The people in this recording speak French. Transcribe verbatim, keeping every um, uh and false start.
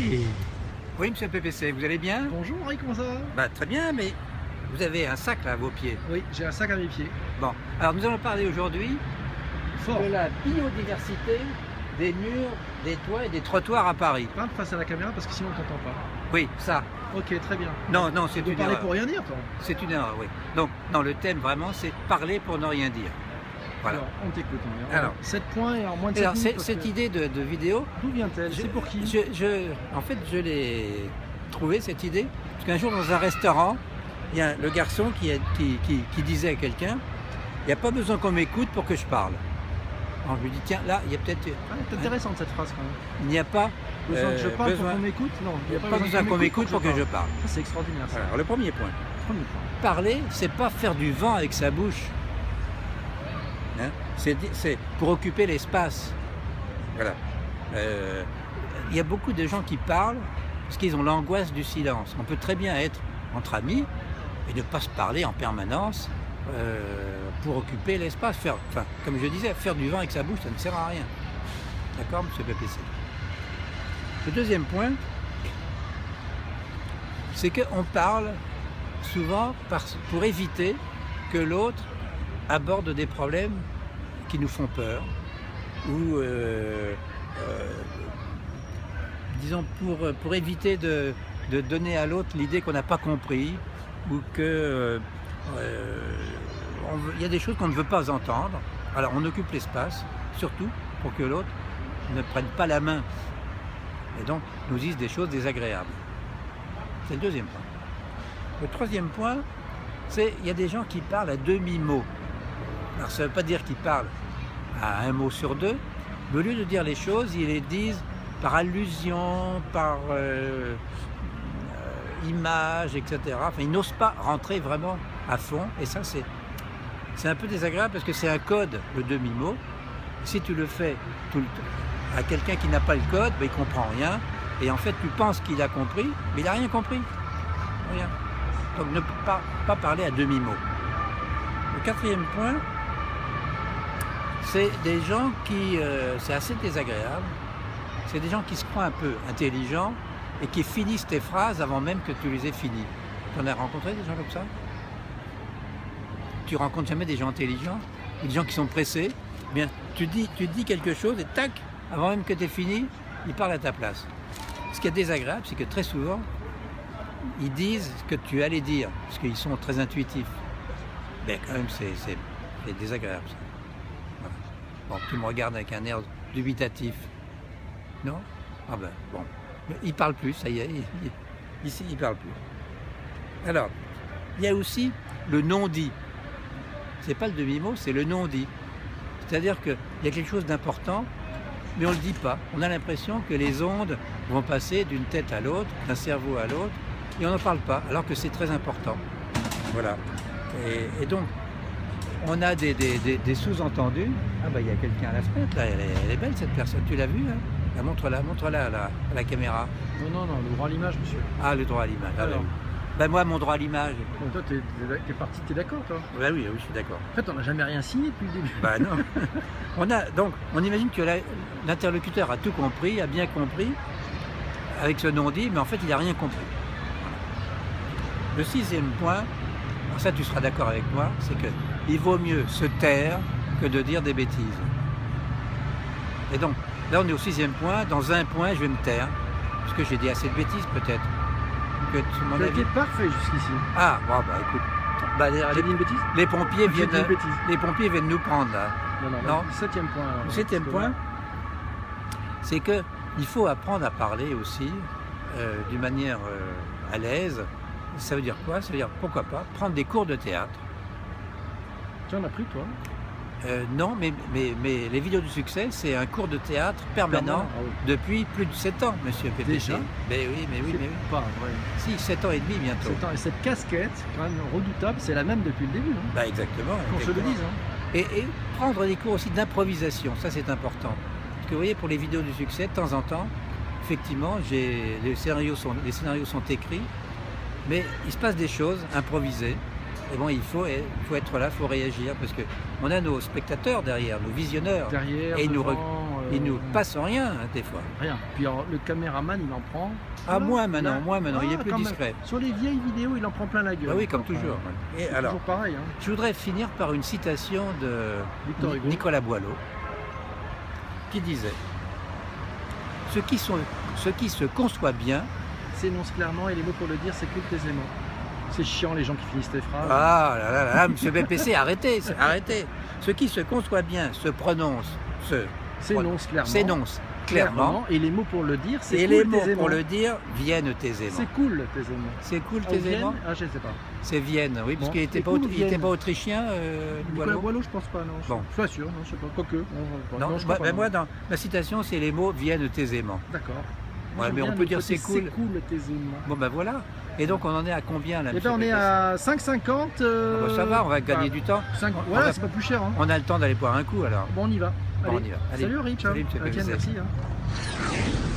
Oui. Oui, monsieur P P C, vous allez bien? Bonjour Henri, comment ça va? Bah, très bien, mais vous avez un sac là à vos pieds. Oui, j'ai un sac à mes pieds. Bon, alors nous allons parler aujourd'hui de la biodiversité des murs, des toits et des trottoirs à Paris. Parle face à la caméra parce que sinon on t'entend pas. Oui, ça. Ok, très bien. Non, non, c'est Tu une parler erreur. pour rien dire, toi? C'est une erreur, oui. Donc, non, le thème vraiment, c'est parler pour ne rien dire. Voilà. Alors, on t'écoute. Henri. Alors, sept points et en moins de sept Alors, minutes. c'est- parce cette que- idée de, de vidéo, D'où vient-elle? je- C'est pour qui? je, je- En fait, je l'ai trouvée, cette idée, parce qu'un jour, dans un restaurant, il y a le garçon qui, a- qui, qui- qui disait à quelqu'un, il n'y a pas besoin qu'on m'écoute pour que je parle. Alors, je lui dis, tiens, là, il y a peut-être... Ah, c'est intéressante cette phrase quand même. Il n'y a pas Besoin que je euh, parle besoin- pour qu'on m'écoute? Non, il n'y a pas besoin qu'on m'écoute pour que je parle. Ça, c'est extraordinaire ça. Alors, le premier point. Premier point. Parler, c'est pas faire du vent avec sa bouche. Hein, c'est di- c'est pour occuper l'espace. Voilà. Euh, Il y a beaucoup de gens qui parlent parce qu'ils ont l'angoisse du silence. On peut très bien être entre amis et ne pas se parler en permanence euh, pour occuper l'espace. Faire, enfin, comme je disais, faire du vent avec sa bouche, ça ne sert à rien. D'accord, monsieur P P C? Le deuxième point, c'est qu'on parle souvent par- pour éviter que l'autre aborde des problèmes qui nous font peur ou euh, euh, disons pour, pour éviter de, de donner à l'autre l'idée qu'on n'a pas compris ou que euh, euh, on veut- il y a des choses qu'on ne veut pas entendre. Alors on occupe l'espace, surtout pour que l'autre ne prenne pas la main et donc nous dise des choses désagréables. C'est le deuxième point. Le troisième point, c'est qu'il y a des gens qui parlent à demi-mot. Alors ça ne veut pas dire qu'ils parlent à un mot sur deux, mais au lieu de dire les choses, ils les disent par allusion, par euh, euh, image, et cetera. Enfin, ils n'osent pas rentrer vraiment à fond, et ça c'est c'est un peu désagréable parce que c'est un code, le demi-mot. Si tu le fais tout le temps à quelqu'un qui n'a pas le code, ben, il ne comprend rien, et en fait tu penses qu'il a compris, mais il n'a rien compris. Rien. Donc ne pas, pas parler à demi-mot. Le quatrième point, c'est des gens qui, euh, c'est assez désagréable, c'est des gens qui se croient un peu intelligents et qui finissent tes phrases avant même que tu les aies finies. Tu en as rencontré des gens comme ça? Tu rencontres jamais des gens intelligents? Ou des gens qui sont pressés? Eh bien, tu dis, tu dis quelque chose et tac, avant même que tu aies fini, ils parlent à ta place. Ce qui est désagréable, c'est que très souvent, ils disent ce que tu allais dire, parce qu'ils sont très intuitifs. Mais quand même, c'est c'est- c'est désagréable, ça. Voilà. Bon, tu me regardes avec un air dubitatif. Non? Ah ben, bon. Mais il parle plus, ça y est. il- il- ici, il parle plus. Alors, il y a aussi le non-dit. C'est pas le demi-mot, c'est le non-dit. C'est-à-dire qu'il y a quelque chose d'important, mais on ne le dit pas. On a l'impression que les ondes vont passer d'une tête à l'autre, d'un cerveau à l'autre, et on n'en parle pas, alors que c'est très important. Voilà. Et, et donc, on a des, des- des- des sous-entendus. Ah bah il y a quelqu'un à la fenêtre, là, elle est, elle est belle cette personne, tu l'as vue hein? Ah, montre-la, montre-la à la, à la caméra. Non, non, non, le droit à l'image, monsieur. Ah, le droit à l'image. Ah, Alors. bah, oui. Ben moi, mon droit à l'image. Bon, toi, t'es t'es parti, t'es d'accord, toi? Bah oui, oui, je suis d'accord. En fait, on n'a jamais rien signé depuis le début. Bah non. On a, donc, on imagine que la- l'interlocuteur a tout compris, a bien compris, avec ce non-dit, mais en fait, il n'a rien compris. Voilà. Le sixième point, alors ça tu seras d'accord avec moi, c'est qu'il vaut mieux se taire que de dire des bêtises. Et donc, là on est au sixième point, dans un point je vais me taire, parce que j'ai dit assez de bêtises peut-être. Que tu- mon Tu as avis- été parfait jusqu'ici. Ah, bon, bah écoute, bah, les, J'ai dit une bêtise? les pompiers J'ai viennent, dit une bêtise. les pompiers viennent nous prendre là. Non, non, Non. le septième point. alors. Le septième Parce que point, là, c'est qu'il faut apprendre à parler aussi euh, d'une manière euh, à l'aise. Ça veut dire quoi? Ça veut dire, pourquoi pas, prendre des cours de théâtre. Tu en as pris, toi? Euh, non, mais, mais, mais les vidéos du succès, c'est un cours de théâtre permanent Permanent, ah oui. depuis plus de sept ans, monsieur P P C. Déjà? Mais oui, mais oui, C'est mais oui. pas vrai. Si, sept ans et demi bientôt. Sept ans. Et cette casquette, quand même redoutable, c'est la même depuis le début. Hein. Bah exactement. Qu'on se le exactement. dise. Hein. Et, et prendre des cours aussi d'improvisation, ça c'est important. Parce que vous voyez, pour les vidéos du succès, de temps en temps, effectivement, j'ai, les, scénarios sont, les scénarios sont écrits, mais il se passe des choses improvisées. Et bon, il faut, il faut être là, il faut réagir, parce qu'on a nos spectateurs derrière, nos visionneurs. Derrière, Et ils nous devant, re- euh, ils nous passent rien, hein, des fois. Rien. Puis alors, le caméraman, il en prend. Ah, Là, moins maintenant, là. moins maintenant, il est Ah, plus quand même. discret. Sur les vieilles vidéos, il en prend plein la gueule. Ah oui, comme Enfin, toujours. Et c'est alors, toujours pareil. Hein. je voudrais finir par une citation de Victor Hugo. Nicolas Boileau, qui disait ce qui, sont, ce qui se conçoit bien. S'énonce clairement et les mots pour le dire s'écoutent aisément. C'est chiant les gens qui finissent les phrases. Ah là là là, là monsieur B P C, arrêtez, arrêtez. Ce qui se conçoit bien se prononce, se S'énonce clairement. s'énonce clairement. Et les mots pour le dire, c'est Et cool les mots aisément. pour le dire viennent aisément. C'est cool aisément. C'est cool Ah, ou aisément. Vienne Ah, je sais pas. C'est Vienne, oui, parce Bon, qu'il n'était c'est pas, cool aut- ou il était Vienne pas autrichien, euh, Nicolas Boileau. Boileau, je pense pas, non. Bon. Je suis pas sûr, non, je sais pas. Quoique. Non, je- Non, non, je bah, crois pas, bah, moi, non. dans ma citation, c'est les mots viennent aisément. D'accord. Ouais, J'aime mais on bien peut le dire côté c'est cool. C'est cool aisément. Bon ben voilà. Et donc on en est à combien là Eh monsieur ben on B P C? est à cinq cinquante. Euh... Ah bah, ça va, on va gagner bah, du temps. cinq- On Voilà, va- c'est pas plus cher. Hein. On a le temps d'aller boire un coup alors. Bon, on y va. Bon, Allez. on y va. Allez. Salut Rich. hein. Salut, monsieur Ok, P V C. merci. Hein.